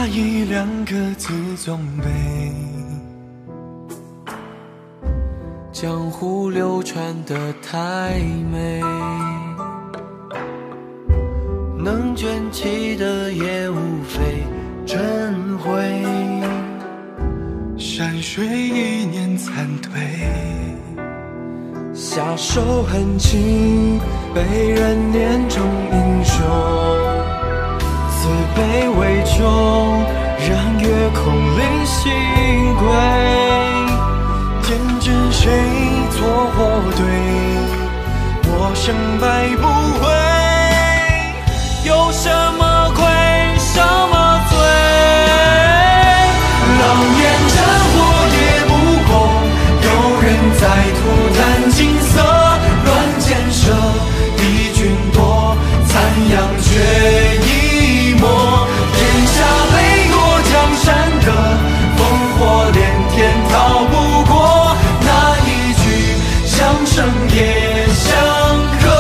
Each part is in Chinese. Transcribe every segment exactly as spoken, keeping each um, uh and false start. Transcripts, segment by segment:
下一两个字总被江湖流传得太美，能卷起的也无非尘灰，山水一念残退，下手狠情被人念成英雄，自卑为穷，让月空灵星归，天知谁错或对，我胜败不悔，有什么愧什么罪，狼烟战火也不过，有人在吐弹金色，乱箭射，敌军多，残阳却一抹，天下磊落江山的烽火连天，逃不过那一句相生也相克。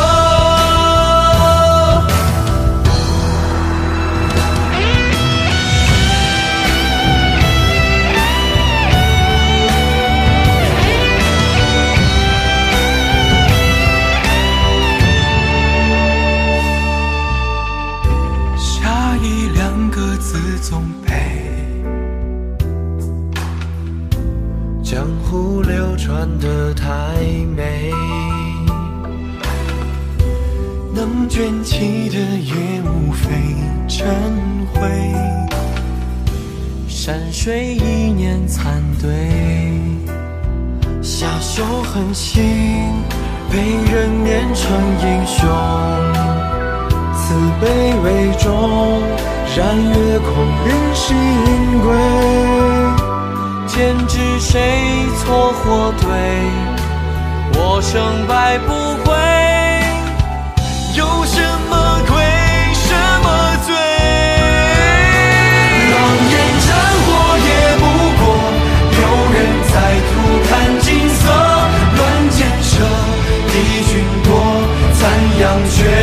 下一两个字总被江湖流传得太美，能卷起的也无非尘灰，山水一念残堆，下手狠心被人念成英雄，慈悲为重，染月空灵星归，天知谁错或对，我胜败不悔，有什么愧什么罪，狼烟战火也不过，有人在吐弹金色，乱箭射，敌军多，残阳却